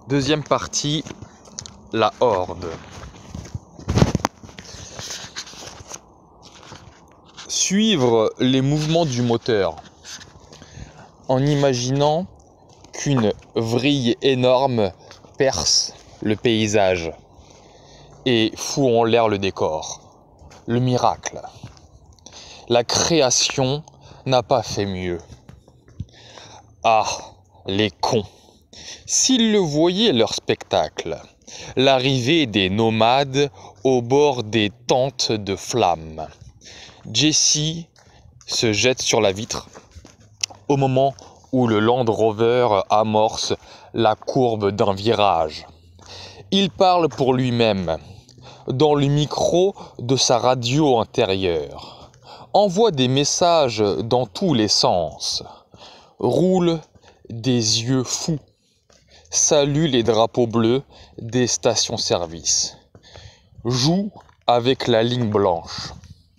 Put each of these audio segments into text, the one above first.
Deuxième partie, la horde. Suivre les mouvements du moteur en imaginant qu'une vrille énorme perce le paysage et fout en l'air le décor. Le miracle. La création n'a pas fait mieux. Ah, les cons! S'ils le voyaient leur spectacle, l'arrivée des nomades au bord des tentes de flammes. Jessie se jette sur la vitre au moment où le Land Rover amorce la courbe d'un virage. Il parle pour lui-même, dans le micro de sa radio intérieure, envoie des messages dans tous les sens, roule des yeux fous, salue les drapeaux bleus des stations-service, joue avec la ligne blanche.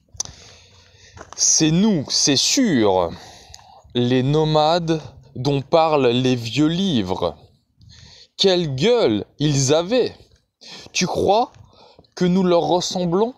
C'est nous, c'est sûr, les nomades dont parlent les vieux livres. Quelle gueule ils avaient! Tu crois que nous leur ressemblons?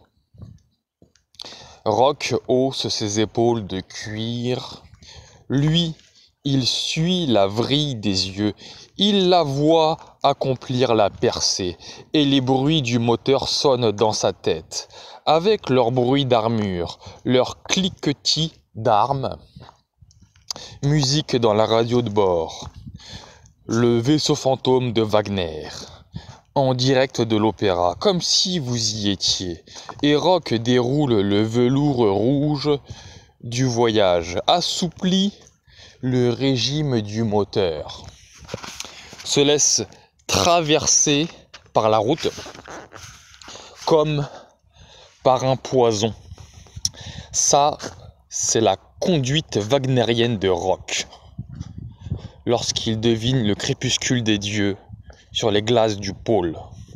Rock hausse ses épaules de cuir. Lui, il suit la vrille des yeux. Il la voit accomplir la percée. Et les bruits du moteur sonnent dans sa tête. Avec leur bruit d'armure, leur cliquetis d'armes. Musique dans la radio de bord. Le vaisseau fantôme de Wagner. En direct de l'opéra, comme si vous y étiez. Et Rock déroule le velours rouge du voyage, assouplit le régime du moteur, se laisse traverser par la route comme par un poison. Ça, c'est la conduite wagnérienne de Rock. Lorsqu'il devine le crépuscule des dieux sur les glaces du pôle.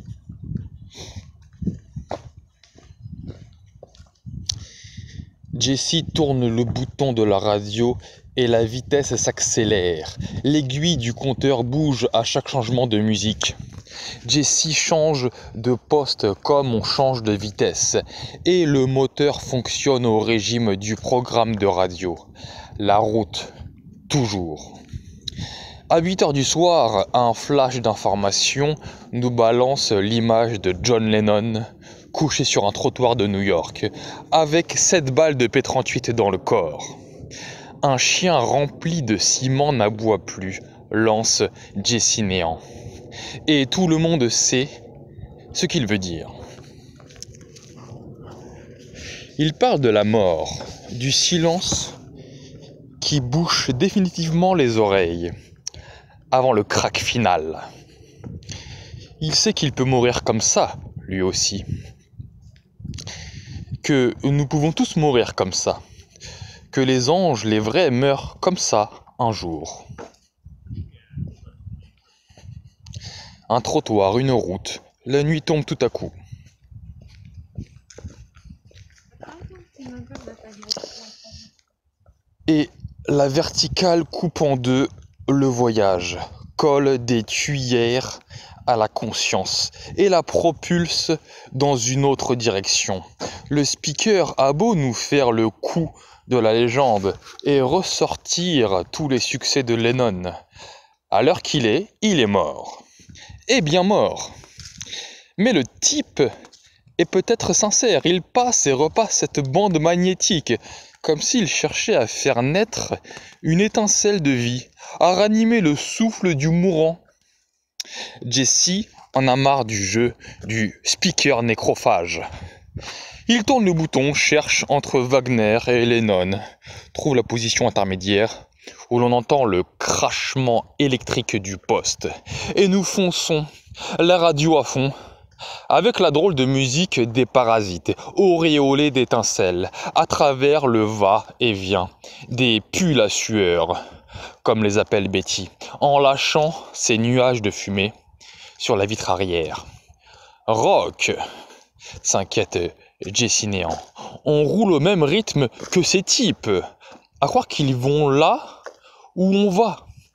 Jessie tourne le bouton de la radio et la vitesse s'accélère. L'aiguille du compteur bouge à chaque changement de musique. Jessie change de poste comme on change de vitesse et le moteur fonctionne au régime du programme de radio. La route, toujours. À 8h du soir, un flash d'information nous balance l'image de John Lennon couché sur un trottoir de New York avec 7 balles de P38 dans le corps. Un chien rempli de ciment n'aboie plus, lance Jessie néant. Et tout le monde sait ce qu'il veut dire. Il parle de la mort, du silence qui bouche définitivement les oreilles avant le crack final. Il sait qu'il peut mourir comme ça, lui aussi. Que nous pouvons tous mourir comme ça. Que les anges, les vrais, meurent comme ça un jour. Un trottoir, une route. La nuit tombe tout à coup. Et la verticale coupe en deux le voyage, colle des tuyères à la conscience et la propulse dans une autre direction. Le speaker a beau nous faire le coup de la légende et ressortir tous les succès de Lennon. À l'heure qu'il est, il est mort. Et bien mort. Mais le type est peut-être sincère. Il passe et repasse cette bande magnétique comme s'il cherchait à faire naître une étincelle de vie, à ranimer le souffle du mourant. Jessie en a marre du jeu du speaker nécrophage. Il tourne le bouton, cherche entre Wagner et Lennon, trouve la position intermédiaire où l'on entend le crachement électrique du poste. Et nous fonçons, la radio à fond, avec la drôle de musique des parasites, auréolés d'étincelles, à travers le va-et-vient, des pulls à sueur, comme les appelle Betty, en lâchant ces nuages de fumée sur la vitre arrière. Rock, s'inquiète Jessie néant, on roule au même rythme que ces types, à croire qu'ils vont là où on va.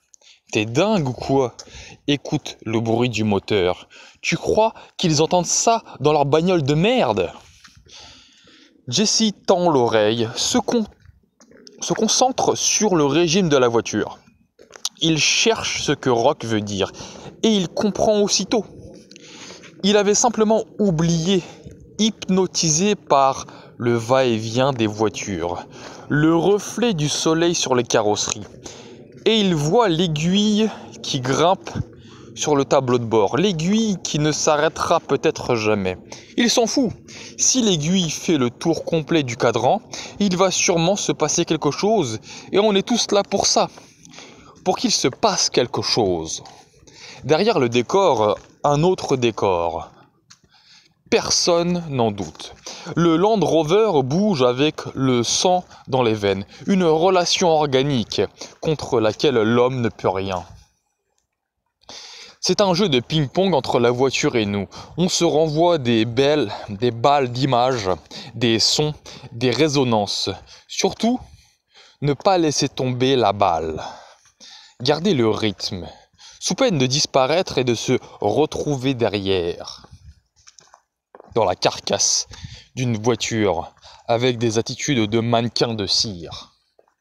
T'es dingue ou quoi? Écoute le bruit du moteur. Tu crois qu'ils entendent ça dans leur bagnole de merde? Jessie tend l'oreille, se concentre sur le régime de la voiture. Il cherche ce que Rock veut dire et il comprend aussitôt. Il avait simplement oublié, hypnotisé par le va-et-vient des voitures, le reflet du soleil sur les carrosseries. Et il voit l'aiguille qui grimpe sur le tableau de bord, l'aiguille qui ne s'arrêtera peut-être jamais. Il s'en fout. Si l'aiguille fait le tour complet du cadran, il va sûrement se passer quelque chose, et on est tous là pour ça, pour qu'il se passe quelque chose. Derrière le décor, un autre décor. Personne n'en doute. Le Land Rover bouge avec le sang dans les veines, une relation organique contre laquelle l'homme ne peut rien. C'est un jeu de ping-pong entre la voiture et nous. On se renvoie des balles d'images, des sons, des résonances. Surtout, ne pas laisser tomber la balle. Garder le rythme, sous peine de disparaître et de se retrouver derrière, dans la carcasse d'une voiture, avec des attitudes de mannequin de cire.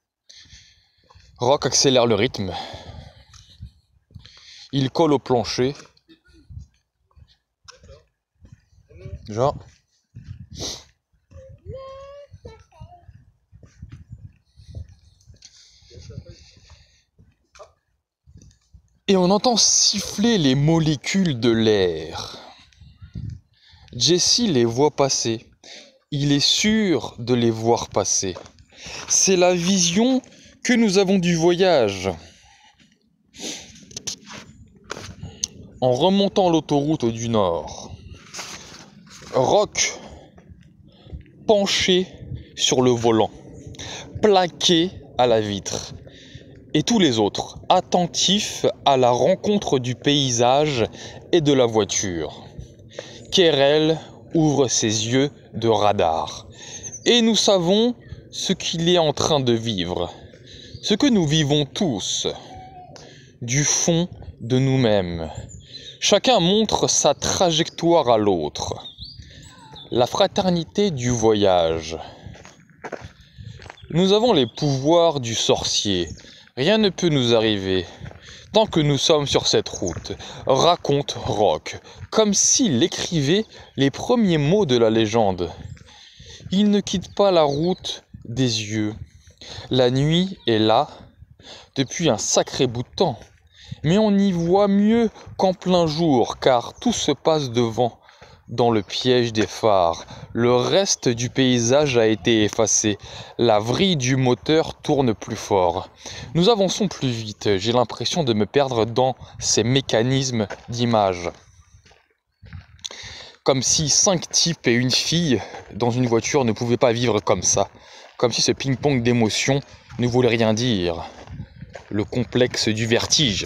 Rock accélère le rythme. Il colle au plancher. Genre. Et on entend siffler les molécules de l'air. Jessie les voit passer. Il est sûr de les voir passer. C'est la vision que nous avons du voyage. En remontant l'autoroute du Nord, Rock penché sur le volant, plaqué à la vitre, et tous les autres attentifs à la rencontre du paysage et de la voiture. Kerel ouvre ses yeux de radar, et nous savons ce qu'il est en train de vivre, ce que nous vivons tous, du fond de nous-mêmes. Chacun montre sa trajectoire à l'autre. La fraternité du voyage. Nous avons les pouvoirs du sorcier. Rien ne peut nous arriver tant que nous sommes sur cette route, raconte Rock, comme s'il écrivait les premiers mots de la légende. Il ne quitte pas la route des yeux. La nuit est là depuis un sacré bout de temps. Mais on y voit mieux qu'en plein jour, car tout se passe devant, dans le piège des phares. Le reste du paysage a été effacé. La vrille du moteur tourne plus fort. Nous avançons plus vite. J'ai l'impression de me perdre dans ces mécanismes d'image. Comme si 5 types et une fille dans une voiture ne pouvaient pas vivre comme ça. Comme si ce ping-pong d'émotions ne voulait rien dire. Le complexe du vertige.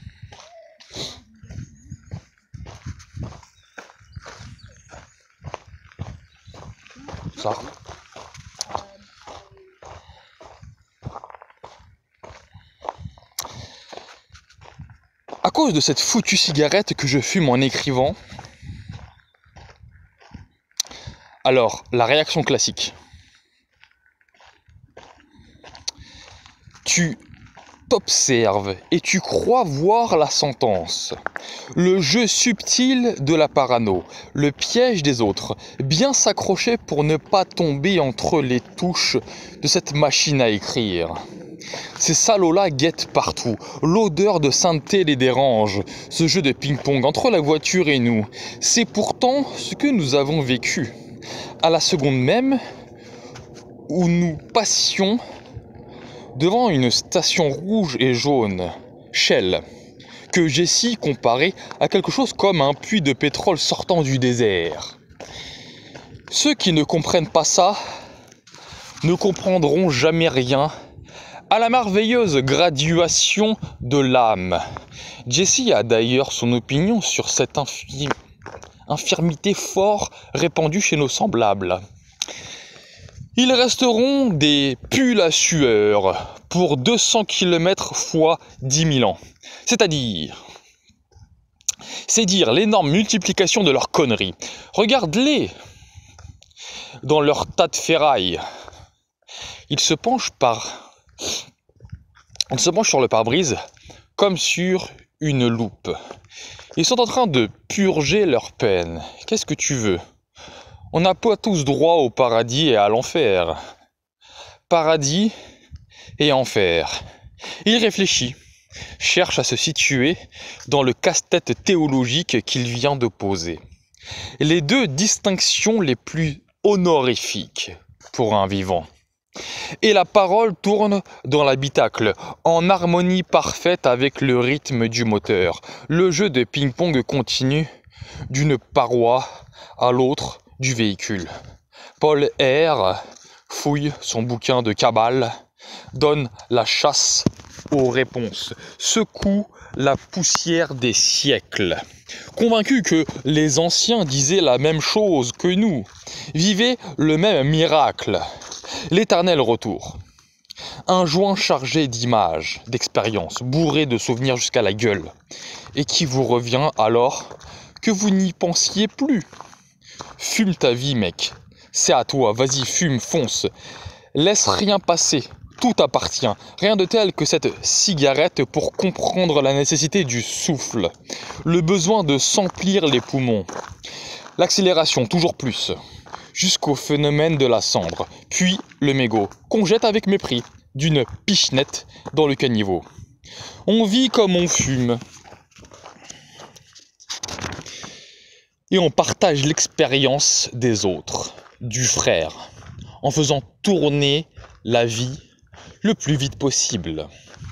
Ça. À cause de cette foutue cigarette que je fume en écrivant, alors la réaction classique. Tu t'observes et tu crois voir la sentence. Le jeu subtil de la parano, le piège des autres, bien s'accrocher pour ne pas tomber entre les touches de cette machine à écrire. Ces salauds-là guettent partout, l'odeur de sainteté les dérange, ce jeu de ping-pong entre la voiture et nous, c'est pourtant ce que nous avons vécu. À la seconde même où nous passions devant une station rouge et jaune, Shell, que Jessie comparait à quelque chose comme un puits de pétrole sortant du désert. Ceux qui ne comprennent pas ça ne comprendront jamais rien à la merveilleuse graduation de l'âme. Jessie a d'ailleurs son opinion sur cette infirmité fort répandue chez nos semblables. Ils resteront des pulls à sueur, pour 200 km fois 10 000 ans. C'est dire l'énorme multiplication de leurs conneries. Regarde-les dans leur tas de ferraille. Ils se penchent sur le pare-brise comme sur une loupe. Ils sont en train de purger leur peine. Qu'est-ce que tu veux? On n'a pas tous droit au paradis et à l'enfer. Paradis et enfer. Il réfléchit, cherche à se situer dans le casse-tête théologique qu'il vient de poser. Les deux distinctions les plus honorifiques pour un vivant. Et la parole tourne dans l'habitacle, en harmonie parfaite avec le rythme du moteur. Le jeu de ping-pong continue d'une paroi à l'autre du véhicule. Paul R. fouille son bouquin de cabale, donne la chasse aux réponses, secoue la poussière des siècles. Convaincu que les anciens disaient la même chose que nous, vivaient le même miracle, l'éternel retour. Un joint chargé d'images, d'expériences, bourré de souvenirs jusqu'à la gueule, et qui vous revient alors que vous n'y pensiez plus. Fume ta vie, mec. C'est à toi, vas-y, fume, fonce. Laisse rien passer, tout appartient. Rien de tel que cette cigarette pour comprendre la nécessité du souffle, le besoin de s'emplir les poumons. L'accélération, toujours plus, jusqu'au phénomène de la cendre, puis le mégot, qu'on jette avec mépris, d'une pichenette dans le caniveau. On vit comme on fume. Et on partage l'expérience des autres, du frère, en faisant tourner la vie le plus vite possible.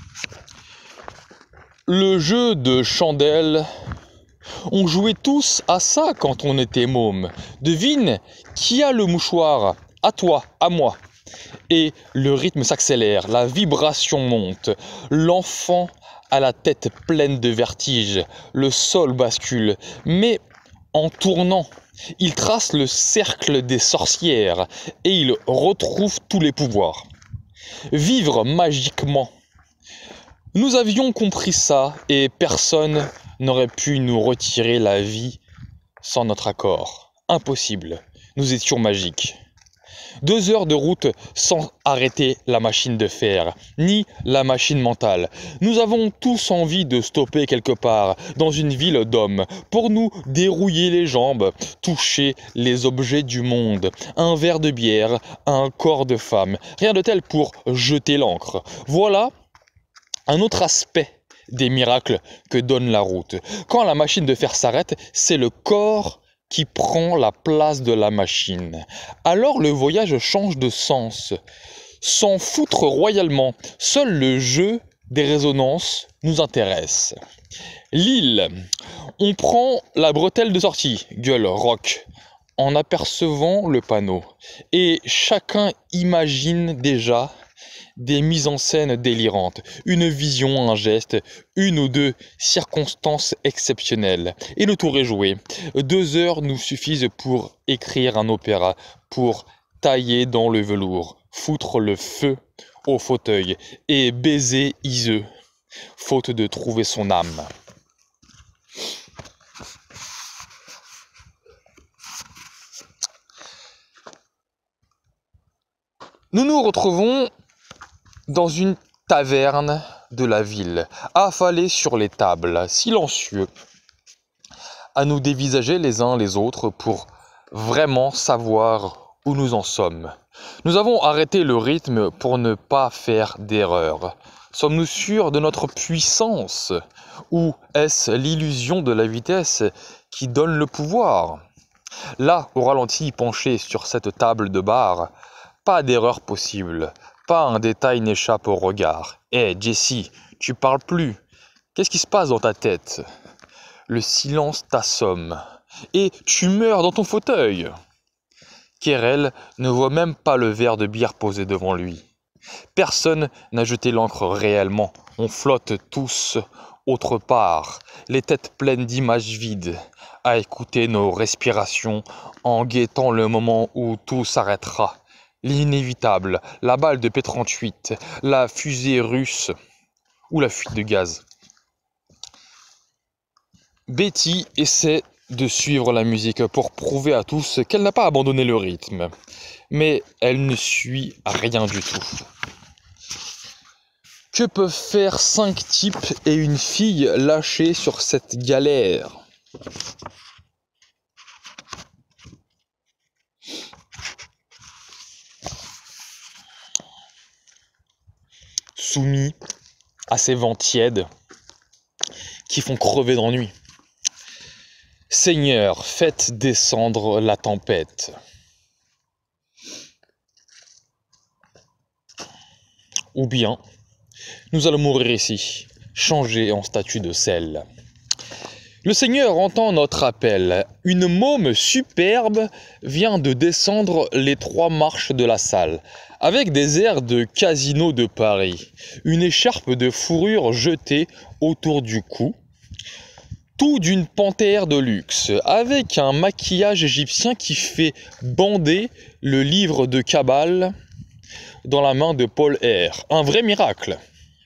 Le jeu de chandelle, on jouait tous à ça quand on était môme. Devine qui a le mouchoir, à toi, à moi. Et le rythme s'accélère, la vibration monte, l'enfant a la tête pleine de vertige, le sol bascule, mais en tournant, il trace le cercle des sorcières et il retrouve tous les pouvoirs. Vivre magiquement. Nous avions compris ça et personne n'aurait pu nous retirer la vie sans notre accord. Impossible. Nous étions magiques. 2 heures de route sans arrêter la machine de fer, ni la machine mentale. Nous avons tous envie de stopper quelque part, dans une ville d'hommes, pour nous dérouiller les jambes, toucher les objets du monde. Un verre de bière, un corps de femme. Rien de tel pour jeter l'encre. Voilà un autre aspect des miracles que donne la route. Quand la machine de fer s'arrête, c'est le corps qui prend la place de la machine. Alors le voyage change de sens. S'en foutre royalement, seul le jeu des résonances nous intéresse. L'île, on prend la bretelle de sortie, gueule rock, en apercevant le panneau. Et chacun imagine déjà des mises en scène délirantes, une vision, un geste, une ou deux circonstances exceptionnelles. Et le tour est joué. 2 heures nous suffisent pour écrire un opéra, pour tailler dans le velours, foutre le feu au fauteuil et baiser Iseux, faute de trouver son âme. Nous nous retrouvons dans une taverne de la ville, affalés sur les tables, silencieux, à nous dévisager les uns les autres pour vraiment savoir où nous en sommes. Nous avons arrêté le rythme pour ne pas faire d'erreur. Sommes-nous sûrs de notre puissance? Ou est-ce l'illusion de la vitesse qui donne le pouvoir? Là, au ralenti, penché sur cette table de bar, pas d'erreur possible. Pas un détail n'échappe au regard. Hé, Jessie, tu parles plus. Qu'est-ce qui se passe dans ta tête? Le silence t'assomme. Et tu meurs dans ton fauteuil. Kerel ne voit même pas le verre de bière posé devant lui. Personne n'a jeté l'encre réellement. On flotte tous autre part, les têtes pleines d'images vides, à écouter nos respirations en guettant le moment où tout s'arrêtera. l'inévitable, la balle de P-38, la fusée russe ou la fuite de gaz. Betty essaie de suivre la musique pour prouver à tous qu'elle n'a pas abandonné le rythme. Mais elle ne suit rien du tout. Que peuvent faire 5 types et une fille lâchés sur cette galère? Soumis à ces vents tièdes qui font crever d'ennui. Seigneur, faites descendre la tempête. Ou bien, nous allons mourir ici, changés en statue de sel. Le Seigneur entend notre appel. Une môme superbe vient de descendre les 3 marches de la salle, avec des airs de casino de Paris, une écharpe de fourrure jetée autour du cou, tout d'une panthère de luxe, avec un maquillage égyptien qui fait bander le livre de Kabbale dans la main de Paul R. Un vrai miracle.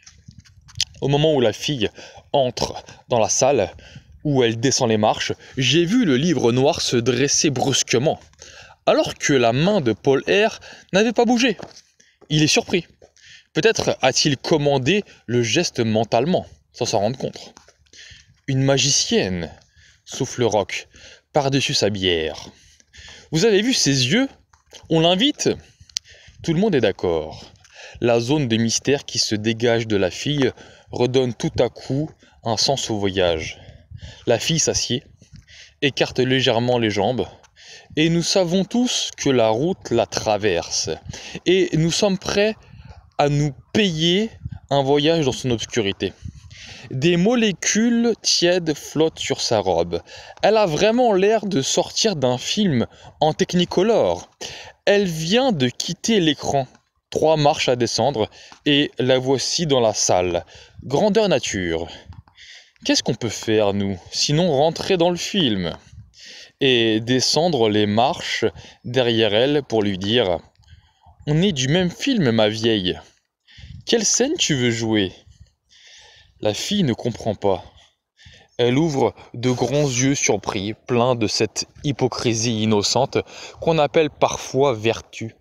Au moment où la fille entre dans la salle, où elle descend les marches, j'ai vu le livre noir se dresser brusquement, alors que la main de Paul R. n'avait pas bougé. Il est surpris. Peut-être a-t-il commandé le geste mentalement, sans s'en rendre compte. Une magicienne, souffle Rock, par-dessus sa bière. Vous avez vu ses yeux? On l'invite? Tout le monde est d'accord. La zone de mystère qui se dégage de la fille redonne tout à coup un sens au voyage. La fille s'assied, écarte légèrement les jambes, et nous savons tous que la route la traverse. Et nous sommes prêts à nous payer un voyage dans son obscurité. Des molécules tièdes flottent sur sa robe. Elle a vraiment l'air de sortir d'un film en Technicolor. Elle vient de quitter l'écran. 3 marches à descendre et la voici dans la salle. Grandeur nature. Qu'est-ce qu'on peut faire, nous, sinon rentrer dans le film et descendre les marches derrière elle pour lui dire « On est du même film, ma vieille. Quelle scène tu veux jouer ?» La fille ne comprend pas. Elle ouvre de grands yeux surpris, pleins de cette hypocrisie innocente qu'on appelle parfois vertu.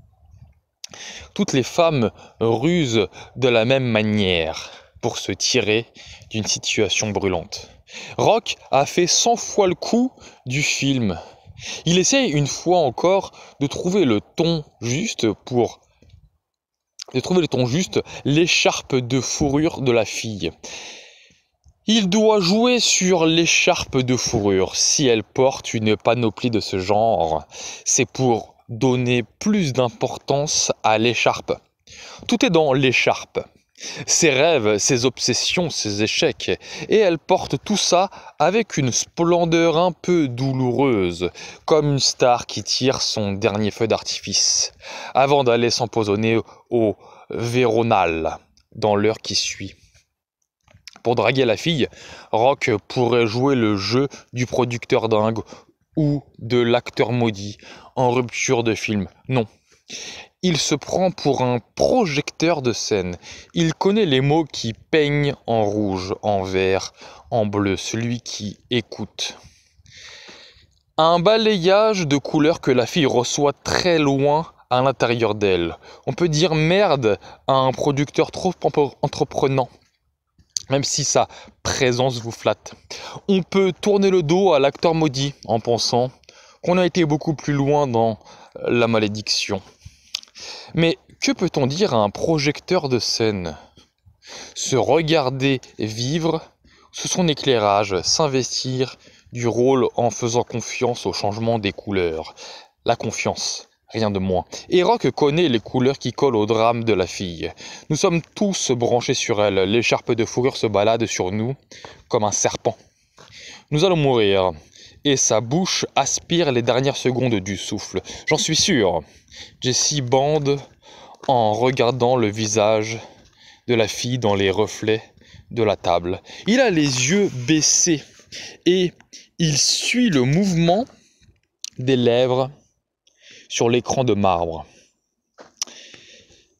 Toutes les femmes rusent de la même manière pour se tirer d'une situation brûlante. Rock a fait 100 fois le coup du film. Il essaye une fois encore de trouver le ton juste l'écharpe de fourrure de la fille. Il doit jouer sur l'écharpe de fourrure. Si elle porte une panoplie de ce genre, c'est pour donner plus d'importance à l'écharpe. Tout est dans l'écharpe. Ses rêves, ses obsessions, ses échecs. Et elle porte tout ça avec une splendeur un peu douloureuse, comme une star qui tire son dernier feu d'artifice, avant d'aller s'empoisonner au Véronal dans l'heure qui suit. Pour draguer la fille, Rock pourrait jouer le jeu du producteur dingue ou de l'acteur maudit en rupture de film. Non. Il se prend pour un projecteur de scène. Il connaît les mots qui peignent en rouge, en vert, en bleu, celui qui écoute. Un balayage de couleurs que la fille reçoit très loin à l'intérieur d'elle. On peut dire merde à un producteur trop entreprenant, même si sa présence vous flatte. On peut tourner le dos à l'acteur maudit en pensant qu'on a été beaucoup plus loin dans la malédiction. Mais que peut-on dire à un projecteur de scène? Se regarder vivre sous son éclairage, s'investir du rôle en faisant confiance au changement des couleurs. La confiance, rien de moins. Et Rock connaît les couleurs qui collent au drame de la fille. Nous sommes tous branchés sur elle. L'écharpe de fourrure se balade sur nous comme un serpent. Nous allons mourir. Et sa bouche aspire les dernières secondes du souffle. J'en suis sûr. Jessie bande en regardant le visage de la fille dans les reflets de la table. Il a les yeux baissés et il suit le mouvement des lèvres sur l'écran de marbre.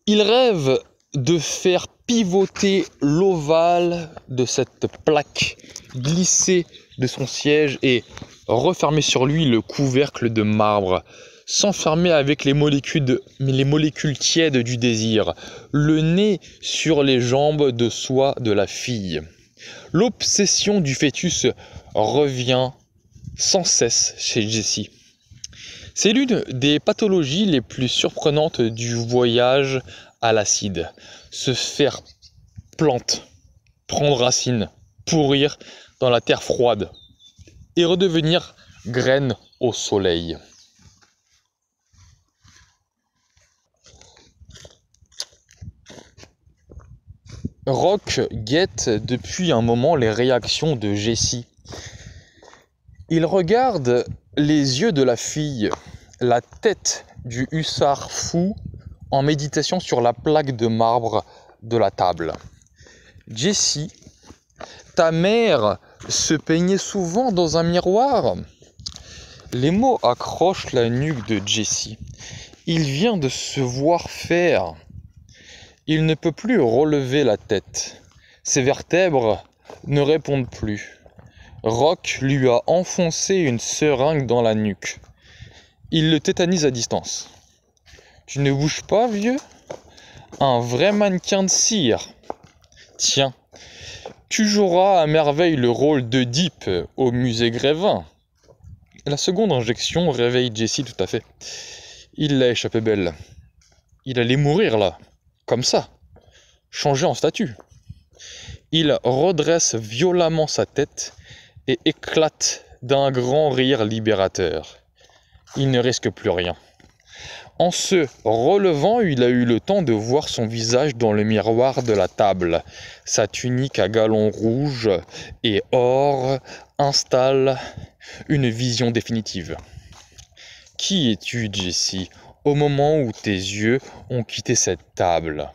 Il rêve de faire pivoter l'ovale de cette plaque, glisser de son siège et refermer sur lui le couvercle de marbre, s'enfermer avec les molécules tièdes du désir, le nez sur les jambes de soie de la fille. L'obsession du fœtus revient sans cesse chez Jessie. C'est l'une des pathologies les plus surprenantes du voyage à l'acide. Se faire plante, prendre racine, pourrir dans la terre froide et redevenir graine au soleil. Rock guette depuis un moment les réactions de Jessie. Il regarde les yeux de la fille, la tête du hussard fou en méditation sur la plaque de marbre de la table. Jessie, ta mère se peignait souvent dans un miroir. Les mots accrochent la nuque de Jessie. Il vient de se voir faire. Il ne peut plus relever la tête. Ses vertèbres ne répondent plus. Rock lui a enfoncé une seringue dans la nuque. Il le tétanise à distance. Tu ne bouges pas, vieux? Un vrai mannequin de cire. Tiens, tu joueras à merveille le rôle d'Oedipe au musée Grévin. La seconde injection réveille Jessie tout à fait. Il l'a échappé belle. Il allait mourir là, comme ça, changé en statue. Il redresse violemment sa tête et éclate d'un grand rire libérateur. Il ne risque plus rien. En se relevant, il a eu le temps de voir son visage dans le miroir de la table. Sa tunique à galons rouges et or installe une vision définitive. Qui es-tu, Jessie, au moment où tes yeux ont quitté cette table?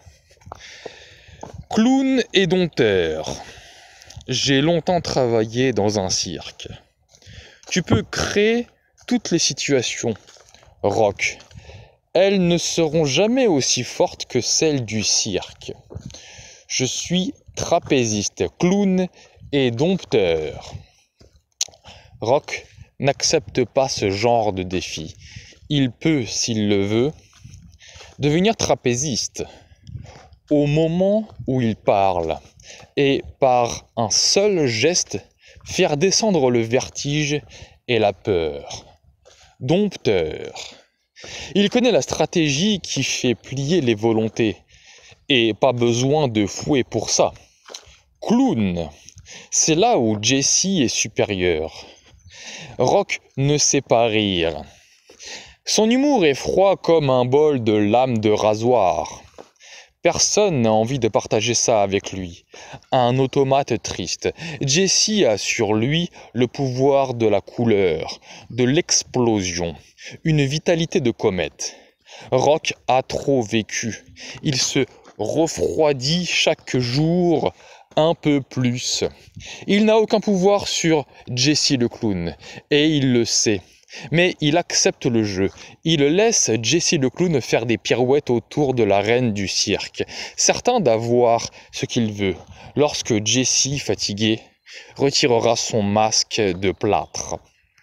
Clown et dompteur. J'ai longtemps travaillé dans un cirque. Tu peux créer toutes les situations, Rock. Elles ne seront jamais aussi fortes que celles du cirque. Je suis trapéziste, clown et dompteur. Rock n'accepte pas ce genre de défi. Il peut, s'il le veut, devenir trapéziste au moment où il parle et par un seul geste faire descendre le vertige et la peur. Dompteur. Il connaît la stratégie qui fait plier les volontés et pas besoin de fouet pour ça. Clown. C'est là où Jessie est supérieur. Rock ne sait pas rire. Son humour est froid comme un bol de lame de rasoir. Personne n'a envie de partager ça avec lui. Un automate triste. Jessie a sur lui le pouvoir de la couleur, de l'explosion, une vitalité de comète. Rock a trop vécu. Il se refroidit chaque jour un peu plus. Il n'a aucun pouvoir sur Jessie le clown, et il le sait. Mais il accepte le jeu. Il laisse Jessie le clown faire des pirouettes autour de la reine du cirque, certain d'avoir ce qu'il veut, lorsque Jessie, fatiguée, retirera son masque de plâtre.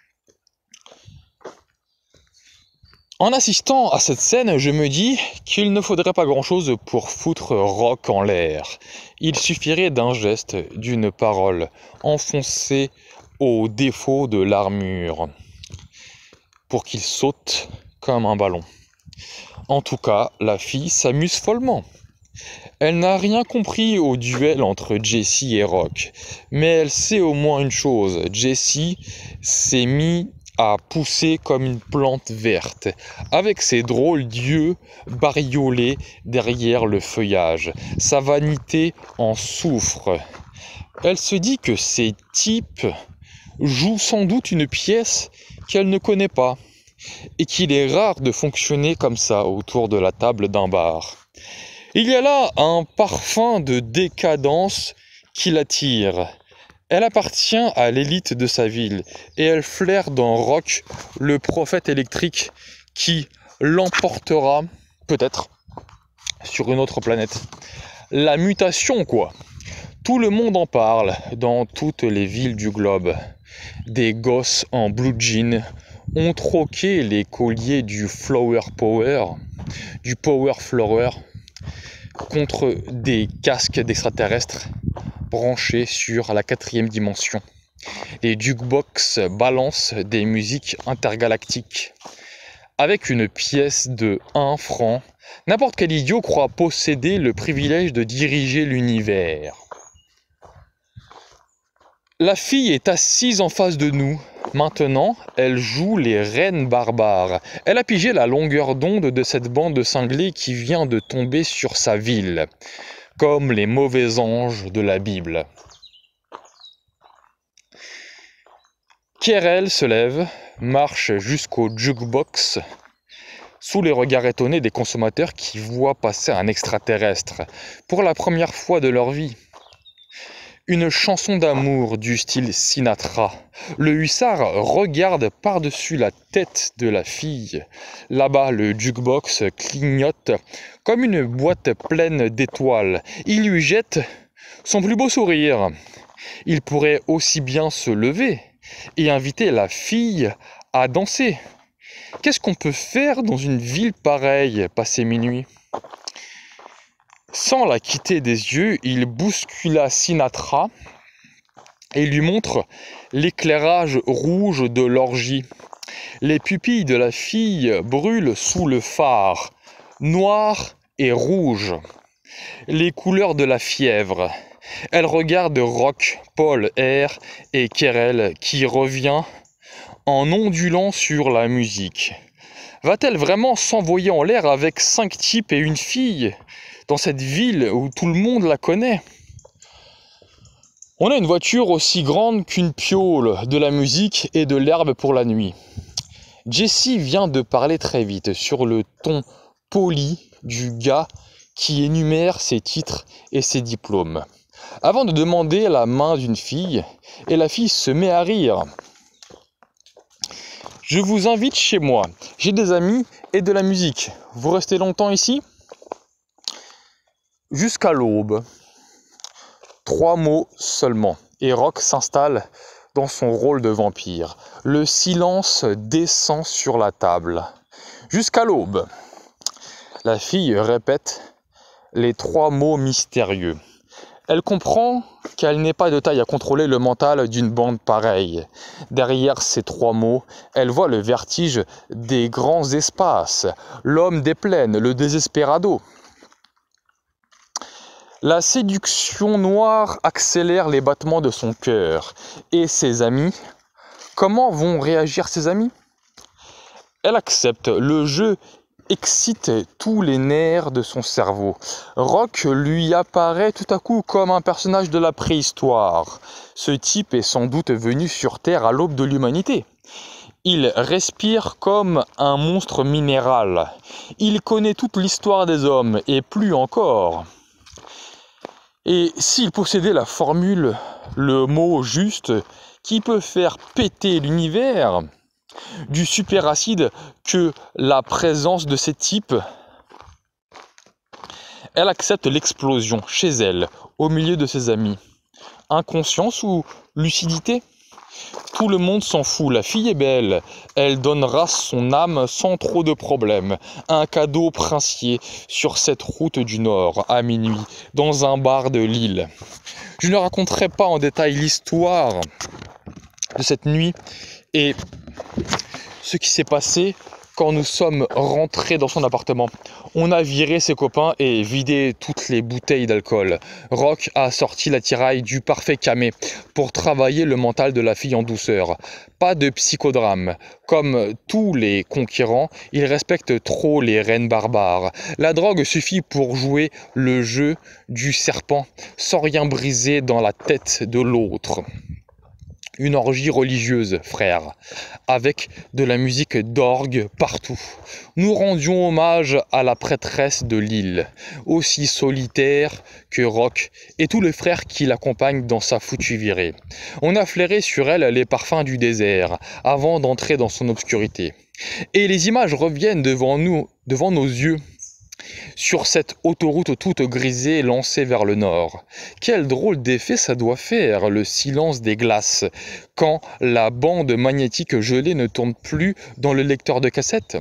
En assistant à cette scène, je me dis qu'il ne faudrait pas grand-chose pour foutre Rock en l'air. Il suffirait d'un geste, d'une parole, enfoncée au défaut de l'armure, pour qu'il saute comme un ballon. En tout cas, la fille s'amuse follement. Elle n'a rien compris au duel entre Jessie et Rock, mais elle sait au moins une chose, Jessie s'est mis à pousser comme une plante verte, avec ses drôles d'yeux bariolés derrière le feuillage. Sa vanité en souffre. Elle se dit que ces types jouent sans doute une pièce qu'elle ne connaît pas, et qu'il est rare de fonctionner comme ça autour de la table d'un bar. Il y a là un parfum de décadence qui l'attire. Elle appartient à l'élite de sa ville, et elle flaire dans Rock le prophète électrique qui l'emportera, peut-être, sur une autre planète. La mutation, quoi. Tout le monde en parle dans toutes les villes du globe. Des gosses en blue jean ont troqué les colliers du Flower Power, du Power Flower, contre des casques d'extraterrestres branchés sur la 4e dimension. Les jukebox balancent des musiques intergalactiques. Avec une pièce de 1 franc, n'importe quel idiot croit posséder le privilège de diriger l'univers. La fille est assise en face de nous. Maintenant, elle joue les reines barbares. Elle a pigé la longueur d'onde de cette bande de cinglés qui vient de tomber sur sa ville, comme les mauvais anges de la Bible. Kérel se lève, marche jusqu'au jukebox, sous les regards étonnés des consommateurs qui voient passer un extraterrestre, pour la première fois de leur vie. Une chanson d'amour du style Sinatra. Le hussard regarde par-dessus la tête de la fille. Là-bas, le jukebox clignote comme une boîte pleine d'étoiles. Il lui jette son plus beau sourire. Il pourrait aussi bien se lever et inviter la fille à danser. Qu'est-ce qu'on peut faire dans une ville pareille, passé minuit ? Sans la quitter des yeux, il bouscula Sinatra et lui montre l'éclairage rouge de l'orgie. Les pupilles de la fille brûlent sous le phare, noir et rouge, les couleurs de la fièvre. Elle regarde Rock, Paul, R et Kérel qui revient en ondulant sur la musique. Va-t-elle vraiment s'envoyer en l'air avec 5 types et une fille dans cette ville où tout le monde la connaît? On a une voiture aussi grande qu'une piole, de la musique et de l'herbe pour la nuit. Jessie vient de parler très vite, sur le ton poli du gars qui énumère ses titres et ses diplômes, avant de demander la main d'une fille, et la fille se met à rire. Je vous invite chez moi, j'ai des amis et de la musique. Vous restez longtemps ici ? Jusqu'à l'aube. 3 mots seulement. Et Rock s'installe dans son rôle de vampire. Le silence descend sur la table. Jusqu'à l'aube. La fille répète les 3 mots mystérieux. Elle comprend qu'elle n'est pas de taille à contrôler le mental d'une bande pareille. Derrière ces 3 mots, elle voit le vertige des grands espaces, l'homme des plaines, le désesperado. La séduction noire accélère les battements de son cœur. Et ses amis, comment vont réagir ses amis ? Elle accepte. Le jeu excite tous les nerfs de son cerveau. Rock lui apparaît tout à coup comme un personnage de la préhistoire. Ce type est sans doute venu sur Terre à l'aube de l'humanité. Il respire comme un monstre minéral. Il connaît toute l'histoire des hommes, et plus encore. Et s'il possédait la formule, le mot juste, qui peut faire péter l'univers, du superacide que la présence de ces types, elle accepte l'explosion chez elle, au milieu de ses amis. Inconscience ou lucidité ? Tout le monde s'en fout, la fille est belle, elle donnera son âme sans trop de problèmes. Un cadeau princier sur cette route du Nord, à minuit, dans un bar de Lille. Je ne raconterai pas en détail l'histoire de cette nuit et ce qui s'est passé quand nous sommes rentrés dans son appartement. On a viré ses copains et vidé toutes les bouteilles d'alcool. Rock a sorti la tiraille du parfait camé pour travailler le mental de la fille en douceur. Pas de psychodrame. Comme tous les conquérants, il respecte trop les reines barbares. La drogue suffit pour jouer le jeu du serpent sans rien briser dans la tête de l'autre. Une orgie religieuse, frère, avec de la musique d'orgue partout. Nous rendions hommage à la prêtresse de Lille, aussi solitaire que Rock et tous les frères qui l'accompagnent dans sa foutue virée. On a flairé sur elle les parfums du désert, avant d'entrer dans son obscurité. Et les images reviennent devant nos yeux. sur cette autoroute toute grisée lancée vers le nord. Quel drôle d'effet ça doit faire, le silence des glaces, quand la bande magnétique gelée ne tourne plus dans le lecteur de cassette.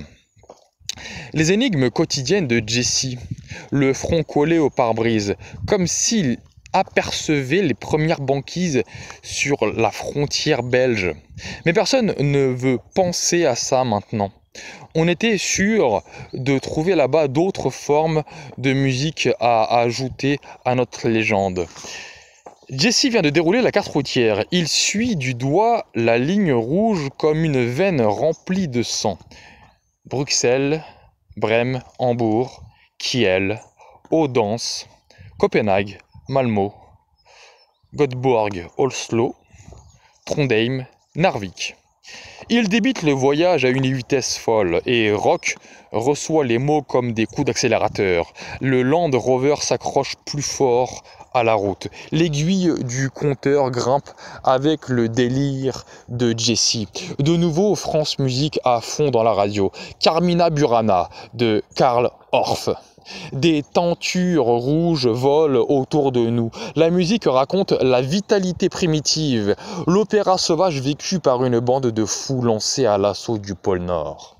Les énigmes quotidiennes de Jessie, le front collé au pare-brise, comme s'il apercevait les premières banquises sur la frontière belge. Mais personne ne veut penser à ça maintenant. On était sûr de trouver là-bas d'autres formes de musique à ajouter à notre légende. Jessie vient de dérouler la carte routière. Il suit du doigt la ligne rouge comme une veine remplie de sang. Bruxelles, Brême, Hambourg, Kiel, Odense, Copenhague, Malmö, Göteborg, Oslo, Trondheim, Narvik. Il débite le voyage à une vitesse folle et Rock reçoit les mots comme des coups d'accélérateur. Le Land Rover s'accroche plus fort à la route. L'aiguille du compteur grimpe avec le délire de Jessie. De nouveau, France Musique à fond dans la radio. Carmina Burana de Karl Orff. Des tentures rouges volent autour de nous. La musique raconte la vitalité primitive, l'opéra sauvage vécu par une bande de fous lancés à l'assaut du pôle Nord.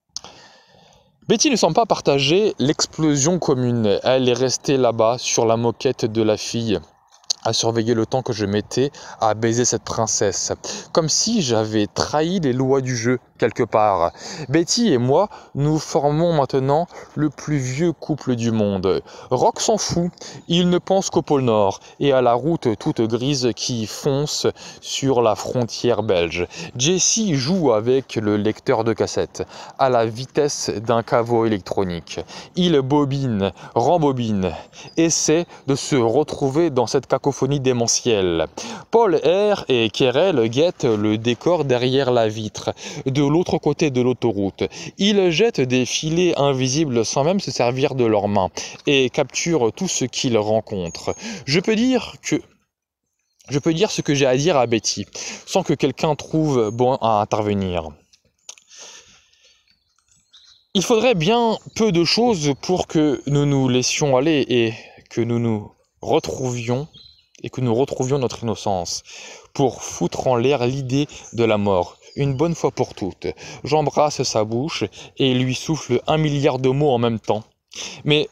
Betty ne semble pas partager l'explosion commune. Elle est restée là-bas sur la moquette de la fille, à surveiller le temps que je mettais à baiser cette princesse, comme si j'avais trahi les lois du jeu quelque part. Betty et moi, nous formons maintenant le plus vieux couple du monde. Rock s'en fout, il ne pense qu'au pôle Nord et à la route toute grise qui fonce sur la frontière belge. Jessie joue avec le lecteur de cassette, à la vitesse d'un caveau électronique. Il bobine, rembobine, essaie de se retrouver dans cette cacophonie démentielle. Paul R et Kerel guettent le décor derrière la vitre, de l'autre côté de l'autoroute. Ils jettent des filets invisibles sans même se servir de leurs mains et capturent tout ce qu'ils rencontrent. Je peux dire ce que j'ai à dire à Betty, sans que quelqu'un trouve bon à intervenir. Il faudrait bien peu de choses pour que nous nous laissions aller et que nous retrouvions notre innocence, pour foutre en l'air l'idée de la mort, une bonne fois pour toutes. J'embrasse sa bouche et lui souffle 1 milliard de mots en même temps. Mais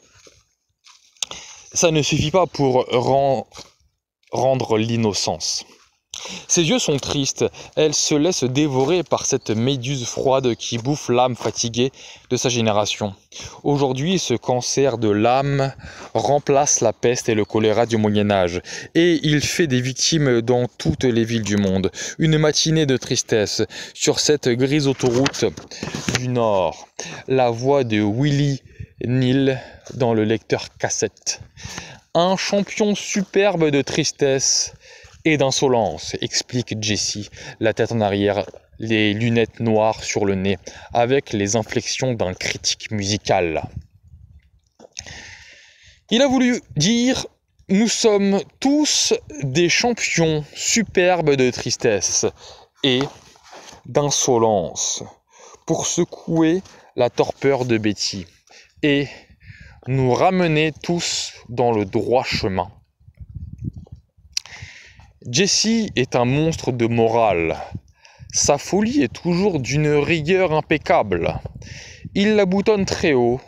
ça ne suffit pas pour rendre l'innocence. Ses yeux sont tristes, elle se laisse dévorer par cette méduse froide qui bouffe l'âme fatiguée de sa génération. Aujourd'hui, ce cancer de l'âme remplace la peste et le choléra du Moyen-Âge, et il fait des victimes dans toutes les villes du monde. Une matinée de tristesse sur cette grise autoroute du Nord. La voix de Willy Neal dans le lecteur cassette. Un champion superbe de tristesse et d'insolence, explique Jessie, la tête en arrière, les lunettes noires sur le nez, avec les inflexions d'un critique musical. Il a voulu dire « Nous sommes tous des champions superbes de tristesse et d'insolence » pour secouer la torpeur de Betty et nous ramener tous dans le droit chemin. Jessie est un monstre de morale. Sa folie est toujours d'une rigueur impeccable. Il la boutonne très haut,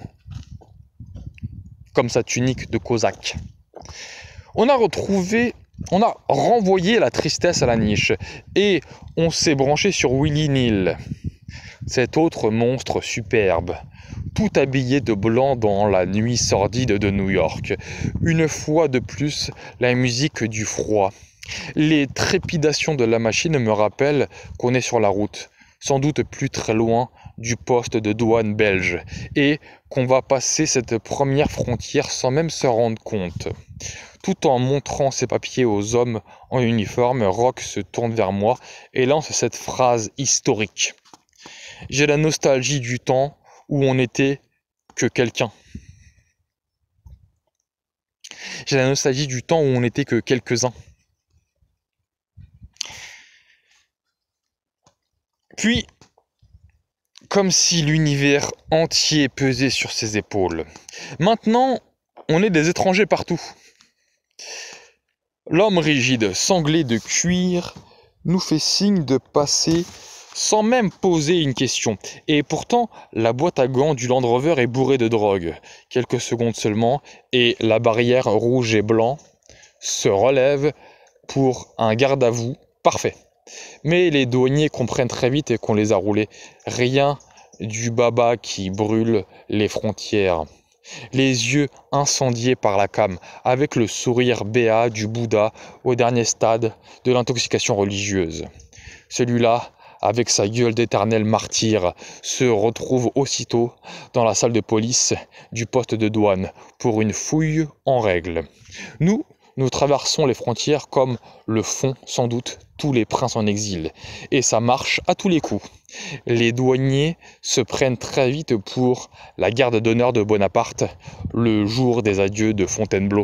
comme sa tunique de cosaque. On a renvoyé la tristesse à la niche, et on s'est branché sur Willy Neal, cet autre monstre superbe, tout habillé de blanc dans la nuit sordide de New York. Une fois de plus, la musique du froid. Les trépidations de la machine me rappellent qu'on est sur la route, sans doute plus très loin du poste de douane belge, et qu'on va passer cette première frontière sans même se rendre compte. Tout en montrant ses papiers aux hommes en uniforme, Rock se tourne vers moi et lance cette phrase historique. J'ai la nostalgie du temps où on n'était que quelqu'un. J'ai la nostalgie du temps où on n'était que quelques-uns. Puis, comme si l'univers entier pesait sur ses épaules. Maintenant, on est des étrangers partout. L'homme rigide, sanglé de cuir, nous fait signe de passer sans même poser une question. Et pourtant, la boîte à gants du Land Rover est bourrée de drogue. Quelques secondes seulement, et la barrière rouge et blanc se relève pour un garde à vous parfait. Mais les douaniers comprennent très vite qu'on les a roulés. Rien du baba qui brûle les frontières. Les yeux incendiés par la cam, avec le sourire béat du Bouddha au dernier stade de l'intoxication religieuse. Celui-là, avec sa gueule d'éternel martyr, se retrouve aussitôt dans la salle de police du poste de douane pour une fouille en règle. Nous traversons les frontières comme le font sans doute tous les princes en exil, et ça marche à tous les coups. Les douaniers se prennent très vite pour la garde d'honneur de Bonaparte, le jour des adieux de Fontainebleau.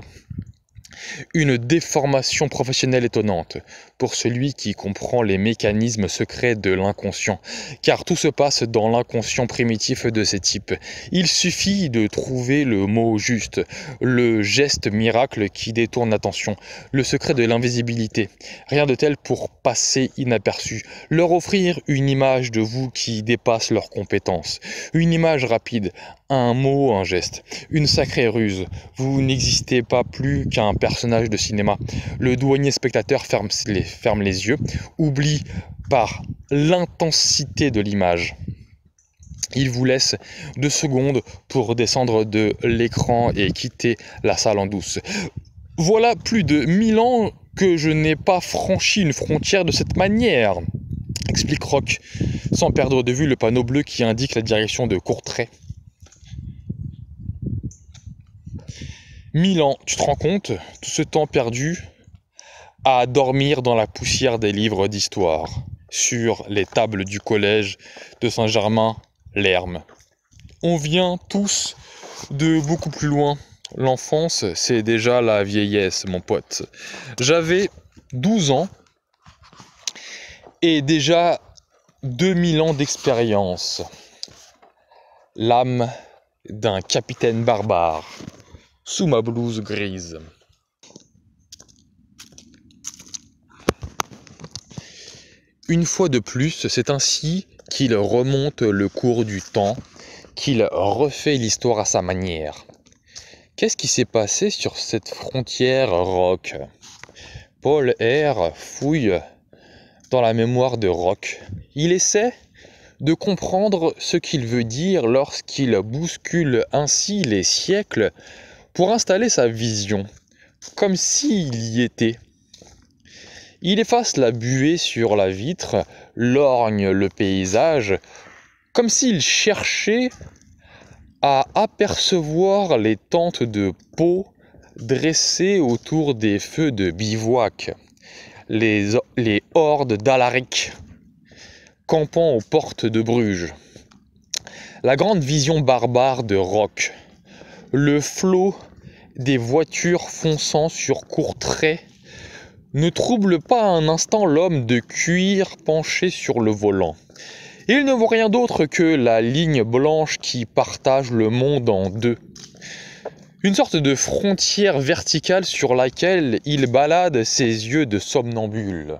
Une déformation professionnelle étonnante pour celui qui comprend les mécanismes secrets de l'inconscient, car tout se passe dans l'inconscient primitif de ces types. Il suffit de trouver le mot juste, le geste miracle qui détourne l'attention, le secret de l'invisibilité. Rien de tel pour passer inaperçu, leur offrir une image de vous qui dépasse leurs compétences, une image rapide, un mot, un geste, une sacrée ruse. Vous n'existez pas plus qu'un personnage de cinéma. Le douanier spectateur ferme les yeux, oublie par l'intensité de l'image. Il vous laisse 2 secondes pour descendre de l'écran et quitter la salle en douce. Voilà plus de 1000 ans que je n'ai pas franchi une frontière de cette manière, explique Roch, sans perdre de vue le panneau bleu qui indique la direction de Courtrai. 1000 ans, tu te rends compte, tout ce temps perdu à dormir dans la poussière des livres d'histoire, sur les tables du collège de Saint-Germain-l'Herme. On vient tous de beaucoup plus loin. L'enfance, c'est déjà la vieillesse, mon pote. J'avais 12 ans et déjà 2000 ans d'expérience. L'âme d'un capitaine barbare sous ma blouse grise. Une fois de plus, c'est ainsi qu'il remonte le cours du temps, qu'il refait l'histoire à sa manière. Qu'est-ce qui s'est passé sur cette frontière Roch ? Paul R. fouille dans la mémoire de Roch. Il essaie de comprendre ce qu'il veut dire lorsqu'il bouscule ainsi les siècles pour installer sa vision, comme s'il y était. Il efface la buée sur la vitre, lorgne le paysage, comme s'il cherchait à apercevoir les tentes de peau dressées autour des feux de bivouac, les hordes d'Alaric campant aux portes de Bruges. La grande vision barbare de Roch, le flot des voitures fonçant sur Courtrai ne trouble pas un instant l'homme de cuir penché sur le volant. Il ne voit rien d'autre que la ligne blanche qui partage le monde en deux. Une sorte de frontière verticale sur laquelle il balade ses yeux de somnambule.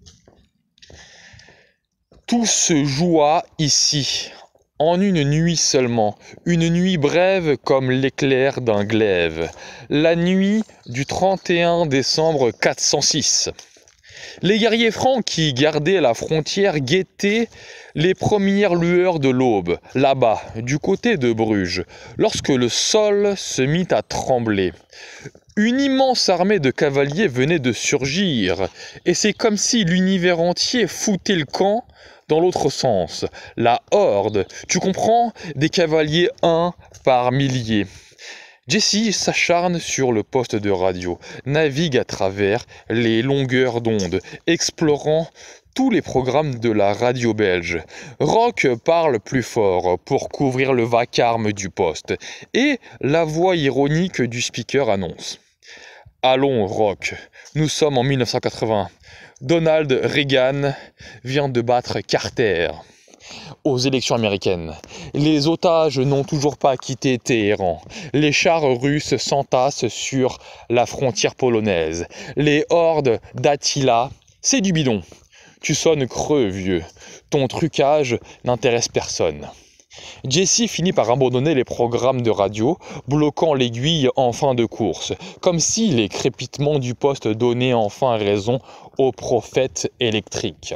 Tout se joua ici, en une nuit seulement, une nuit brève comme l'éclair d'un glaive, la nuit du 31 décembre 406. Les guerriers francs qui gardaient la frontière guettaient les premières lueurs de l'aube, là-bas, du côté de Bruges, lorsque le sol se mit à trembler. Une immense armée de cavaliers venait de surgir, et c'est comme si l'univers entier foutait le camp dans l'autre sens. La horde, tu comprends, des cavaliers un par milliers. Jesse s'acharne sur le poste de radio, navigue à travers les longueurs d'onde, explorant tous les programmes de la radio belge. Roch parle plus fort pour couvrir le vacarme du poste, et la voix ironique du speaker annonce. « Allons, Roch, nous sommes en 1980. Donald Reagan vient de battre Carter. aux élections américaines. Les otages n'ont toujours pas quitté Téhéran. Les chars russes s'entassent sur la frontière polonaise. Les hordes d'Attila, c'est du bidon. Tu sonnes creux, vieux. Ton trucage n'intéresse personne. Jesse finit par abandonner les programmes de radio, bloquant l'aiguille en fin de course, comme si les crépitements du poste donnaient enfin raison au prophète électrique.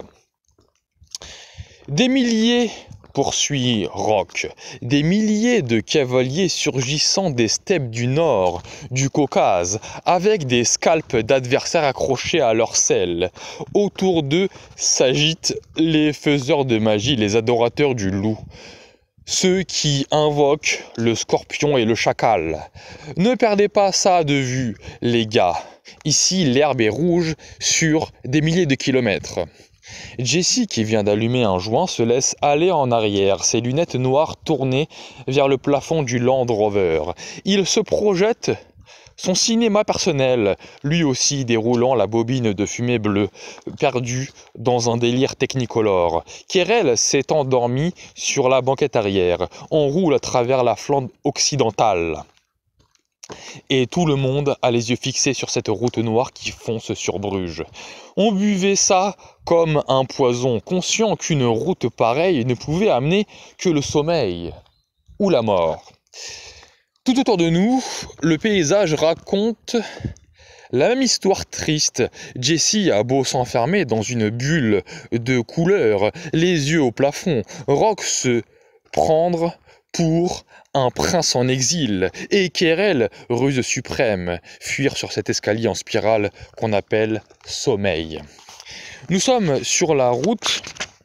Des milliers, poursuit Rock, des milliers de cavaliers surgissant des steppes du Nord, du Caucase, avec des scalps d'adversaires accrochés à leurs selles. Autour d'eux s'agitent les faiseurs de magie, les adorateurs du loup. Ceux qui invoquent le scorpion et le chacal. Ne perdez pas ça de vue, les gars. Ici, l'herbe est rouge sur des milliers de kilomètres. Jesse, qui vient d'allumer un joint, se laisse aller en arrière, ses lunettes noires tournées vers le plafond du Land Rover. Il se projette son cinéma personnel, lui aussi déroulant la bobine de fumée bleue, perdu dans un délire technicolore. Kérel s'est endormi sur la banquette arrière. On roule à travers la flanque occidentale. Et tout le monde a les yeux fixés sur cette route noire qui fonce sur Bruges. On buvait ça comme un poison, conscient qu'une route pareille ne pouvait amener que le sommeil ou la mort. Tout autour de nous, le paysage raconte la même histoire triste. Jesse a beau s'enfermer dans une bulle de couleurs, les yeux au plafond, Rock se prendre pour un prince en exil, et Kérel, ruse suprême, fuir sur cet escalier en spirale qu'on appelle sommeil. Nous sommes sur la route